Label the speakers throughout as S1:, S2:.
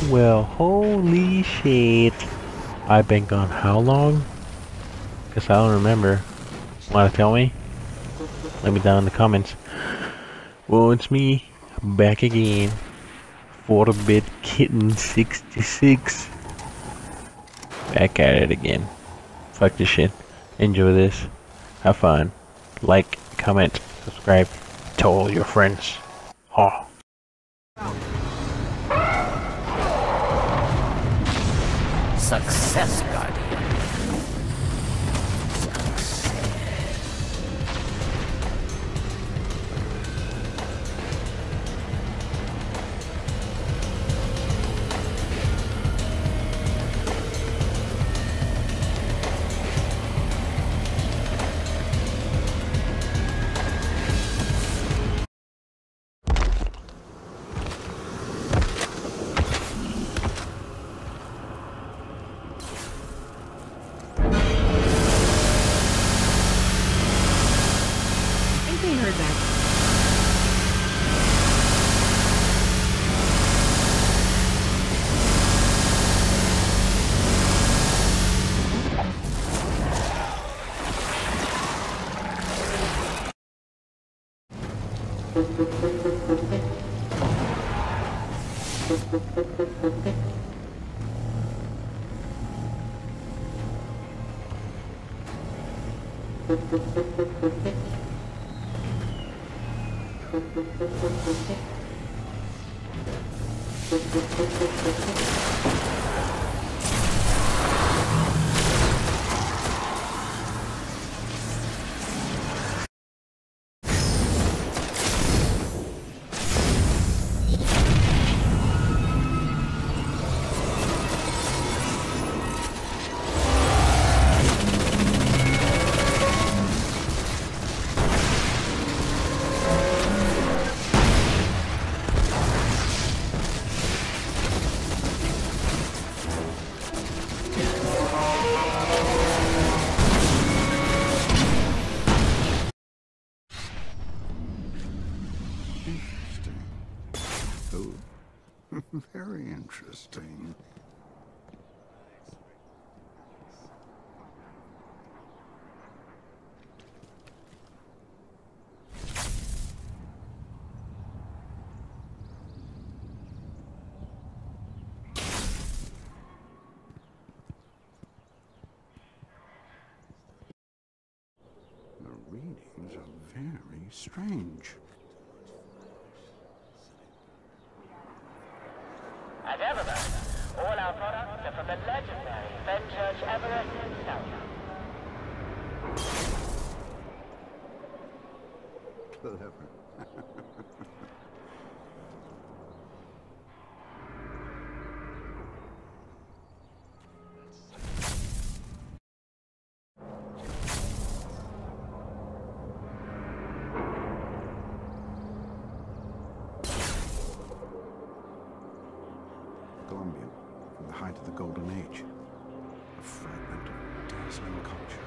S1: Well, holy shit. I've been gone how long? Guess I don't remember. Wanna tell me? Let me down in the comments. Well, it's me, back again. 4-bit kitten 66. Back at it again. Fuck this shit. Enjoy this. Have fun. Like, comment, subscribe. Tell all your friends. Ha.
S2: Success, Guardian.
S3: Heard that.
S4: Very interesting. The readings are very strange.
S2: At Everest, all our products are from the legendary Fenchurch Everest himself.
S4: Clever. Colombia, from the height of the Golden Age. A fragment of dazzling culture.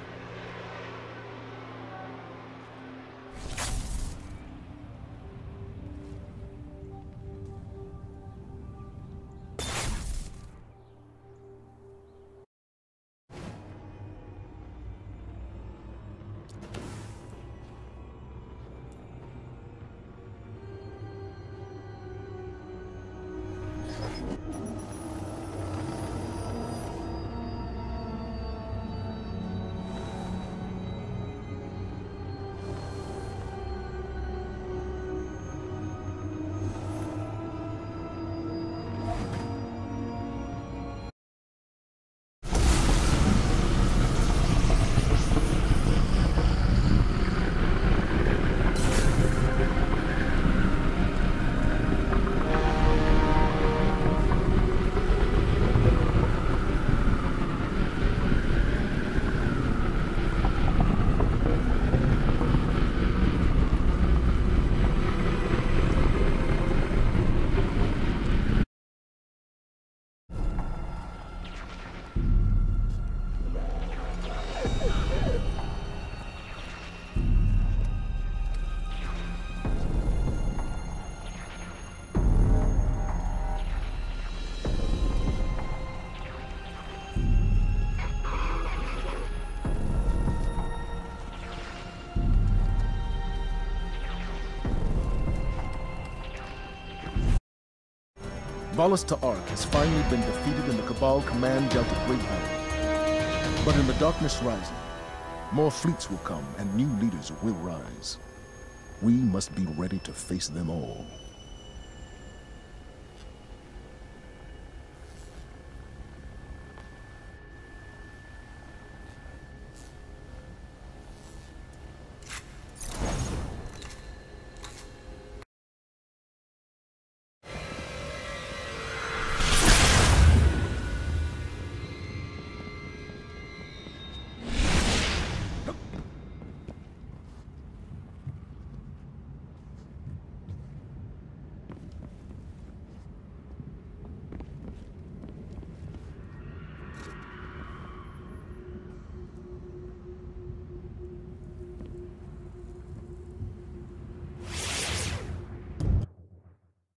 S5: Valus Ta'ark has finally been defeated and the Cabal command dealt a great blow. But in the darkness rising, more fleets will come and new leaders will rise. We must be ready to face them all.